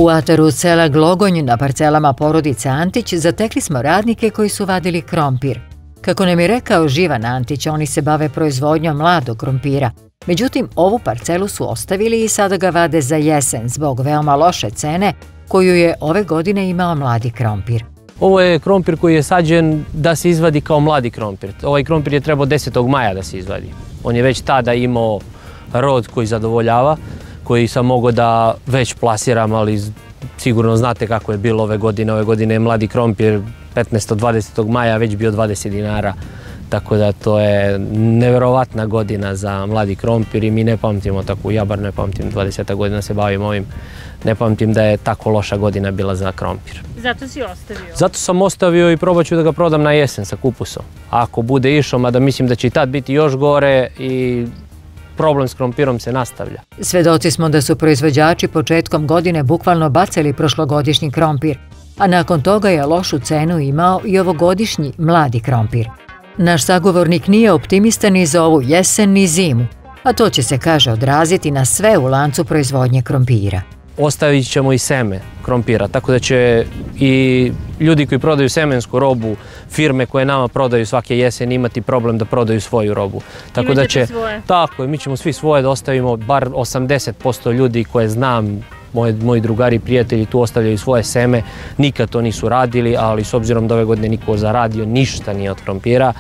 U ataru sela Glogonj na parcelama porodice Antić zatekli smo radnike koji su vadili krompir. Kako nam je rekao Živan Antić, oni se bave proizvodnjom mladog krompira. Međutim, ovu parcelu su ostavili i sada ga vade za jesen zbog veoma loše cene koju je ove godine imao mladi krompir. Ovo je krompir koji je sađen da se izvadi kao mladi krompir. Ovaj krompir je trebao 10. maja da se izvadi. On je već tada imao rod koji zadovoljava, koji sam mogao da već plasiram, ali sigurno znate kako je bilo ove godine. Ove godine je mladi krompir 15. 20. maja već bio 20 dinara. Tako da to je neverovatna godina za mladi krompir i mi ne pamtimo tako, ja bar ne pamtim, 20 godina se bavim ovim, ne pamtim da je tako loša godina bila za krompir. Zato si ostavio? Zato sam ostavio i probat ću da ga prodam na jesen sa kupusom. Ako bude išao, mada mislim da će i tad biti još gore i problem s krompirom se nastavlja. Svedoci smo da su proizvođači početkom godine bukvalno bacali prošlogodišnji krompir, a nakon toga je lošu cenu imao i ovogodišnji mladi krompir. Naš sagovornik nije optimista ni za ovu jesen ni zimu, a to će se, kaže, odraziti na sve u lancu proizvodnje krompira. Ostavit ćemo i seme krompira, tako da će i ljudi koji prodaju semensku robu, firme koje nama prodaju svake jeseni imati problem da prodaju svoju robu. Tako da će svoje? Tako je, mi ćemo svi svoje da ostavimo, bar 80% ljudi koje znam, moji drugari i prijatelji tu ostavljaju svoje seme, nikad to nisu radili, ali s obzirom da ove godine niko zaradio ništa nije od krompira,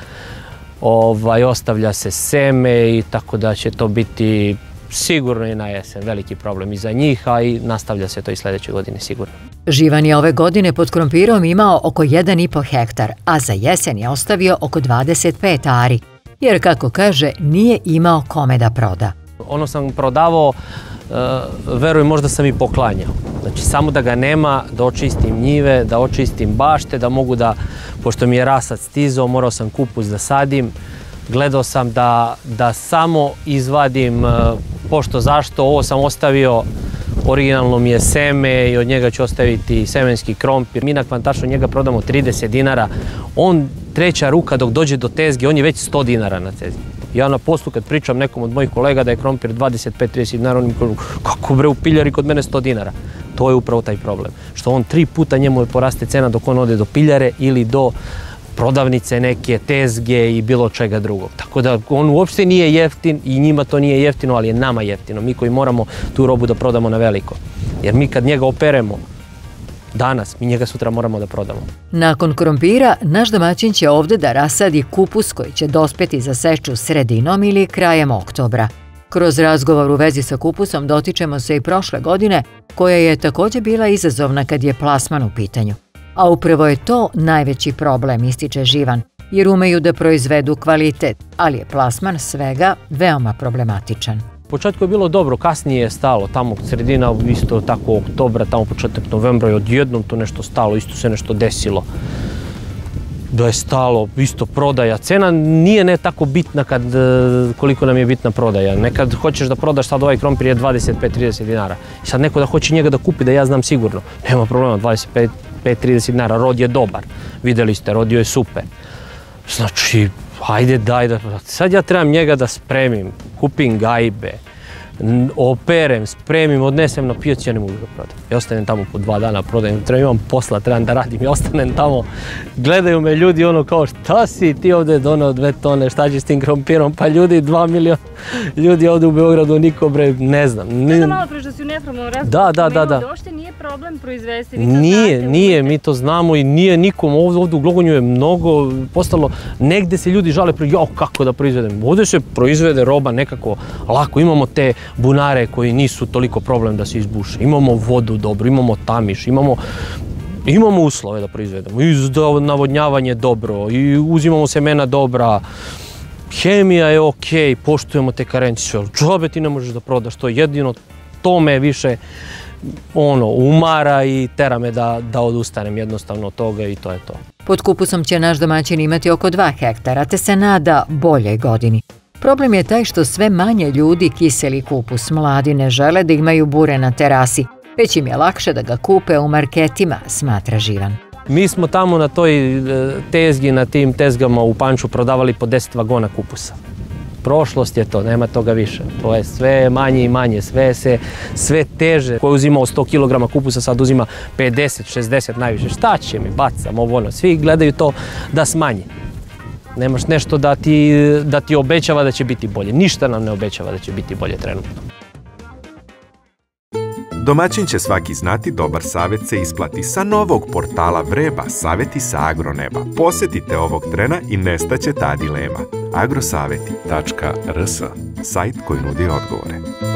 ostavlja se seme i tako da će to biti sigurno i na jesen veliki problem i za njih, a i nastavlja se to i sljedeće godine sigurno. Živan je ove godine pod krompirom imao oko 1,5 hektar, a za jesen je ostavio oko 25 ari, jer kako kaže, nije imao kome da proda. Ono sam prodavao, verujem, možda sam i poklanjao. Znači, samo da ga nema, da očistim njive, da očistim bašte, da mogu da, pošto mi je rasac stizao, morao sam kupus da sadim. Gledao sam da samo izvadim pošto zašto, ovo sam ostavio, originalno mi je seme i od njega ću ostaviti semenski krompir. Mi na Kvantašu njega prodamo 30 dinara, on treća ruka dok dođe do tezge, on je već 100 dinara na tezgi. Ja na poslu kad pričam nekom od mojih kolega da je krompir 25-30 dinara, oni mi kažu kako bre u piljari kod mene 100 dinara. To je upravo taj problem, što on 3 puta njemu poraste cena dok on ode do piljare ili do prodavnice neke, tezge i bilo čega drugog. Tako da on uopšte nije jeftin i njima to nije jeftino, ali je nama jeftino. Mi koji moramo tu robu da prodamo na veliko. Jer mi kad njega operemo danas, mi njega sutra moramo da prodamo. Nakon krompira, naš domaćin će ovde da rasadi kupus koji će dospeti za seču sredinom ili krajem oktobra. Kroz razgovor u vezi sa kupusom dotičemo se i prošle godine, koja je također bila izazovna kad je plasman u pitanju. A upravo je to najveći problem, ističe Živan, jer umeju da proizvedu kvalitet, ali je plasman svega veoma problematičan. U početku je bilo dobro, kasnije je stalo, tamo sredina, isto tako oktobra, tamo početak novembra je odjednom to nešto stalo, isto se nešto desilo. Da je stalo, isto prodaja. Cena nije ne tako bitna koliko nam je bitna prodaja. Nekad hoćeš da prodaš, sad ovaj krompir je 25-30 dinara. I sad neko da hoće njega da kupi, da ja znam sigurno. Nema problema, 25-30 dinara, rod je dobar. Videli ste, rodio je super. Znači, hajde daj da... Sad ja trebam njega da spremim, kupim gajbe, operem, spremim, odnesem na pijac, ja ne mogu da prodam. Ja ostanem tamo po 2 dana, prodajem, imam posla, trebam da radim, ja ostanem tamo, gledaju me ljudi ono kao šta si ti ovdje donao 2 tone, šta će s tim krompirom, pa ljudi 2 miliona ljudi ovdje u Beogradu, niko bre, ne znam. Ja sam malo preš da si u neformalnom razgovoru spomenuo da uopšte nije problem proizvesti, vi to znate? Nije, mi to znamo i nije nikom, ovdje u Glogonju je mnogo postalo, negde se ljudi žale, jao kako da proizvedem, ovdje se proizvede roba nekako lako, imamo te bunare koji nisu toliko problem da se izbuše, imamo vodu dobro, imamo tamiš, imamo uslove da proizvedemo, i navodnjavanje dobro, i uzimamo semena dobra, hemija je okej, poštujemo te karencije, džabe ti ne možeš da prodaš, to jedino, to me više umara i tera me da odustanem jednostavno od toga i to je to. Pod kupusom će naš domaćin imati oko 2 hektara, te se nada boljoj godini. Problem je taj što sve manje ljudi kiseli kupus, mladi ne žele da imaju bure na terasi, već im je lakše da ga kupe u marketima, smatra Živan. Mi smo tamo na toj tezgi, na tim tezgama u Panču prodavali po 10 vagona kupusa. Prošlost je to, nema toga više. To je sve manje i manje, sve teže. Ko je uzimao 100 kg kupusa, sad uzima 50, 60 najviše. Šta će mi, bacam ovo ono. Svi gledaju to da smanji. Nemaš nešto da ti obećava da će biti bolje. Ništa nam ne obećava da će biti bolje trenutno. Domaćin će svaki znati, dobar savjet se isplati. Sa novog portala Vreba, savjeti sa agroneba. Posjetite ovog trena i nestaće ta dilema. agrosaveti.rs, sajt koji nudi odgovore.